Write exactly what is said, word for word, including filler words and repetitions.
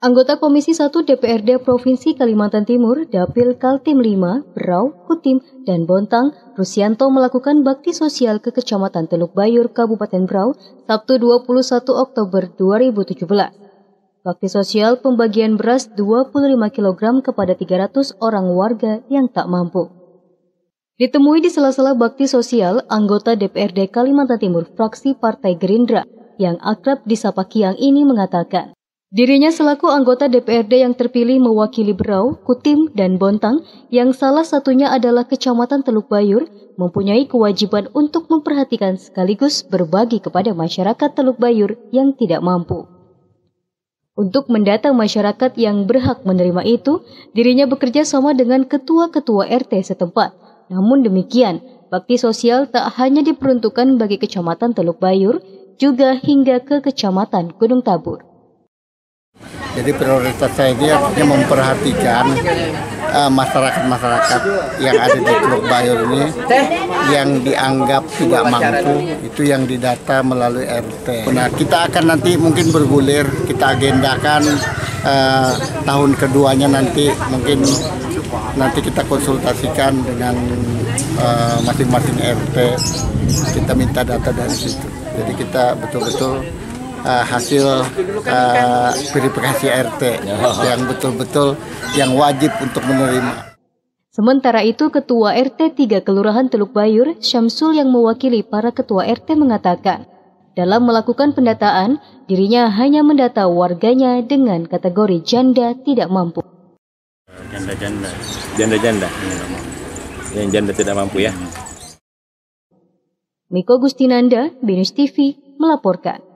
Anggota Komisi satu D P R D Provinsi Kalimantan Timur, Dapil Kaltim lima, Berau, Kutim, dan Bontang, Rusianto melakukan bakti sosial ke Kecamatan Teluk Bayur, Kabupaten Berau, Sabtu dua puluh satu Oktober dua ribu tujuh belas. Bakti sosial pembagian beras dua puluh lima kilogram kepada tiga ratus orang warga yang tak mampu. Ditemui di sela-sela bakti sosial, anggota D P R D Kalimantan Timur fraksi Partai Gerindra yang akrab disapa Kiang ini mengatakan, dirinya selaku anggota D P R D yang terpilih mewakili Berau, Kutim, dan Bontang, yang salah satunya adalah Kecamatan Teluk Bayur, mempunyai kewajiban untuk memperhatikan sekaligus berbagi kepada masyarakat Teluk Bayur yang tidak mampu. Untuk mendata masyarakat yang berhak menerima itu, dirinya bekerja sama dengan ketua-ketua R T setempat. Namun demikian, bakti sosial tak hanya diperuntukkan bagi Kecamatan Teluk Bayur, juga hingga ke Kecamatan Gunung Tabur. Jadi prioritas saya ini artinya memperhatikan masyarakat-masyarakat uh, yang ada di Teluk Bayur ini yang dianggap tidak mampu, itu yang didata melalui R T. Nah, kita akan nanti mungkin bergulir, kita agendakan uh, tahun keduanya nanti mungkin nanti kita konsultasikan dengan masing-masing uh, R T, kita minta data dari situ. Jadi kita betul-betul Uh, hasil uh, verifikasi R T yang betul-betul yang wajib untuk menerima. Sementara itu, Ketua R T tiga Kelurahan Teluk Bayur, Syamsul yang mewakili para Ketua R T mengatakan, dalam melakukan pendataan, dirinya hanya mendata warganya dengan kategori janda tidak mampu. Janda-janda, janda-janda, yang janda tidak mampu ya. Miko Gustinanda, Binus T V, melaporkan.